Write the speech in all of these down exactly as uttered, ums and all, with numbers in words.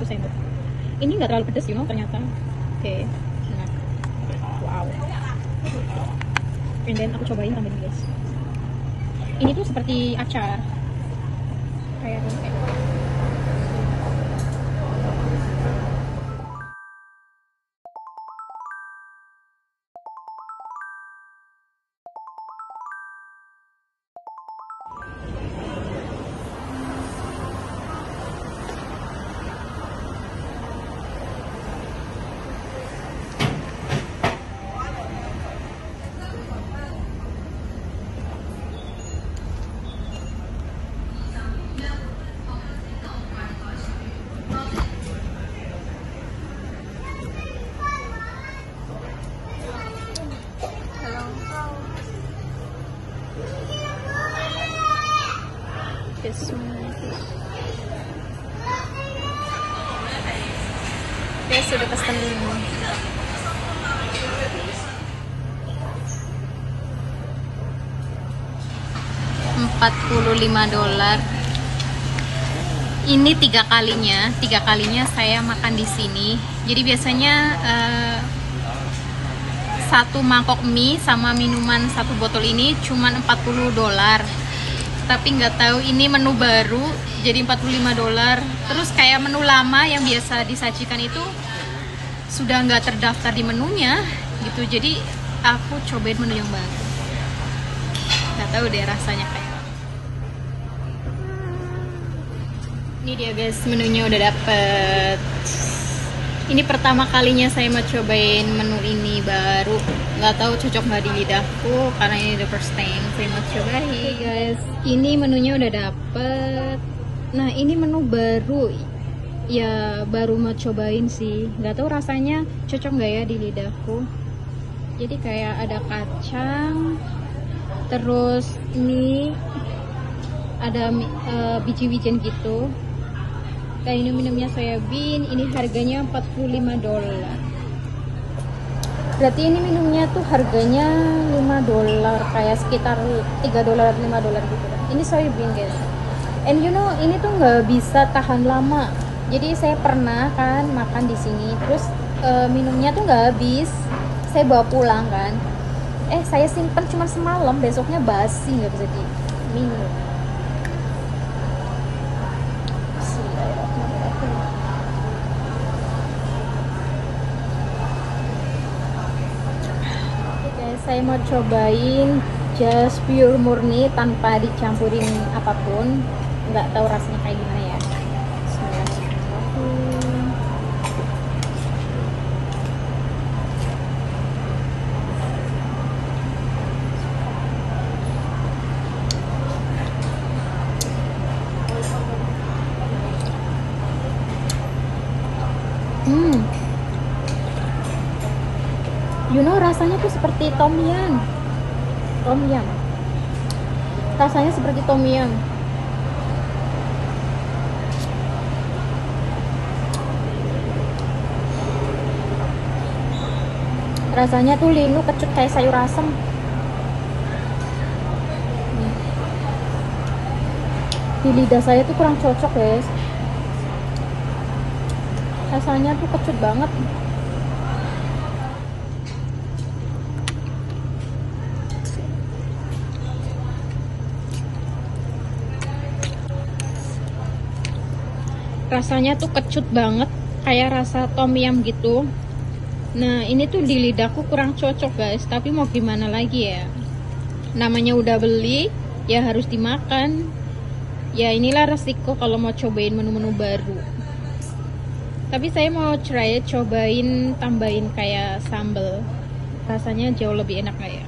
satu sendok. Ini nggak terlalu pedas, you know, ternyata. Oke, okay. Enak. Wow. And then aku cobain tambahin guys. Ini tuh seperti acar. Kayak kayak this one. Oke, sudah pesen. empat puluh lima dolar. Ini tiga kalinya, tiga kalinya saya makan di sini. Jadi biasanya uh, satu mangkok mie sama minuman satu botol ini cuma empat puluh dolar. Tapi nggak tahu ini menu baru jadi empat puluh lima dolar. Terus kayak menu lama yang biasa disajikan itu sudah nggak terdaftar di menunya gitu. Jadi aku cobain menu yang baru. Nggak tahu deh rasanya kayak. Ini dia guys, menunya udah dapet. Ini pertama kalinya saya mau cobain menu ini baru. Nggak tahu cocok nggak di lidahku karena ini the first time saya mau cobain. Oke guys, ini menunya udah dapet. Nah ini menu baru, ya baru mau cobain sih. Nggak tahu rasanya cocok nggak ya di lidahku. Jadi kayak ada kacang, terus ini ada uh, biji-bijian gitu. Dan ini minumnya soybean, ini harganya empat puluh lima dolar. Berarti ini minumnya tuh harganya lima dolar, kayak sekitar tiga dolar lima dolar gitu. Ini soybean guys. And you know, ini tuh nggak bisa tahan lama. Jadi saya pernah kan makan di sini, terus uh, minumnya tuh nggak habis. Saya bawa pulang kan. Eh saya simpen cuma semalam, besoknya basi, nggak bisa diminum. Saya mau cobain just pure murni tanpa dicampurin apapun. Nggak tahu rasanya kayak gimana ya. Hmm. You know, rasanya tuh seperti tom yum. Tom yum. Rasanya seperti tom yum. Rasanya tuh linu kecut kayak sayur asem. Di lidah saya tuh kurang cocok guys. Rasanya tuh kecut banget. Rasanya tuh kecut banget, kayak rasa tom yum gitu. Nah ini tuh di lidahku kurang cocok guys, tapi mau gimana lagi ya, namanya udah beli ya harus dimakan. Ya inilah resiko kalau mau cobain menu-menu baru. Tapi saya mau try cobain tambahin kayak sambal, rasanya jauh lebih enak kayak.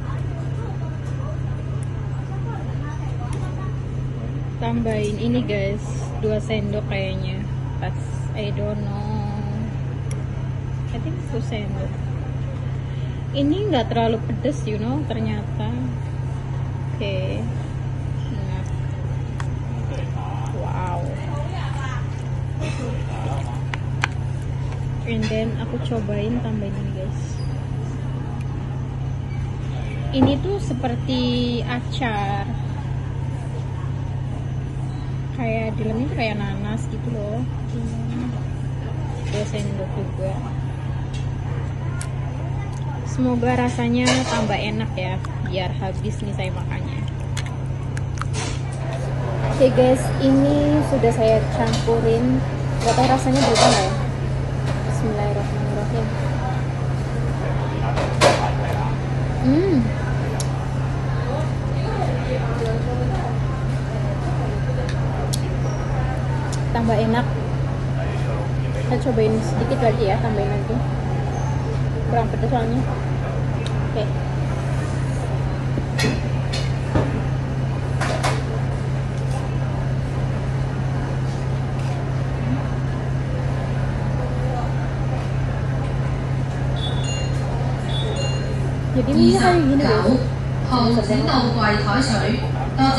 Tambahin ini guys, dua sendok kayaknya pas, I don't know, I think two sendok. Ini nggak terlalu pedes, you know, ternyata. Oke, okay. Enak. Wow. And then aku cobain tambahin ini guys. Ini tuh seperti acar, kayak di dalamnya tuh kayak nanas gitu loh. Hmm. sendok juga. Semoga rasanya tambah enak ya, biar habis nih saya makannya. Oke guys, ini sudah saya campurin. Gak tahu rasanya berubah nggak ya. Bismillahirrahmanirrahim. Hmm. Tambah enak. Kita cobain sedikit lagi ya, tambahin lagi. Kurang pedas soalnya. Oke. Jadi ini kayak gini deh. 號指到櫃台水，多謝。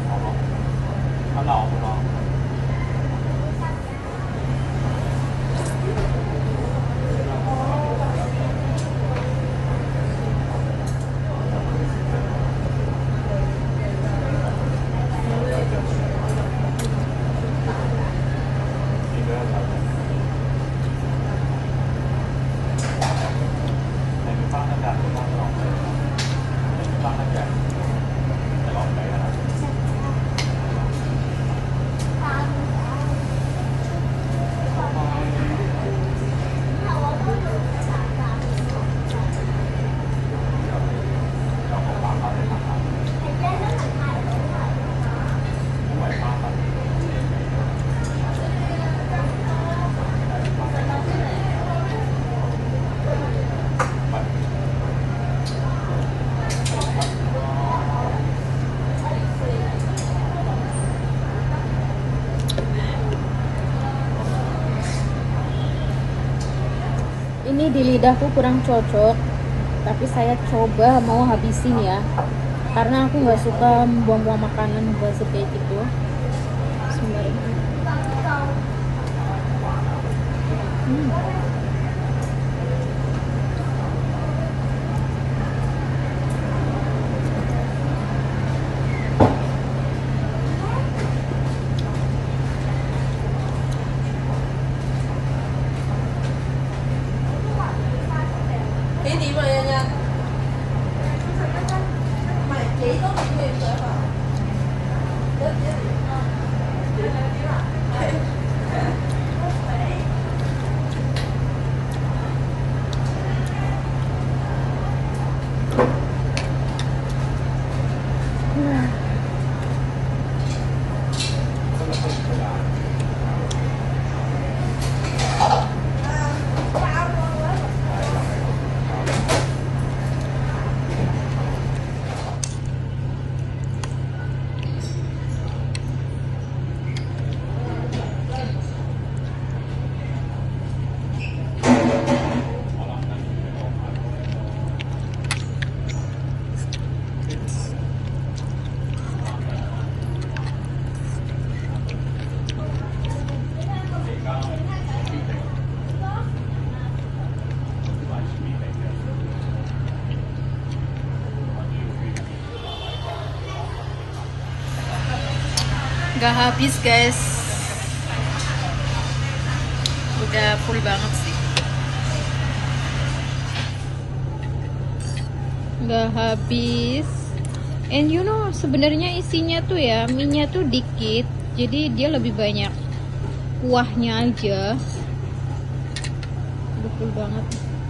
Ini di lidahku kurang cocok, tapi saya coba mau habisin ya, karena aku nggak suka buang-buang makanan buat kayak gitu. Bismillahirrahmanirrahim. Hmm. Gak habis guys, udah full banget sih, gak habis. And you know, sebenarnya isinya tuh ya, mie-nya tuh dikit, jadi dia lebih banyak kuahnya aja. Udah full banget.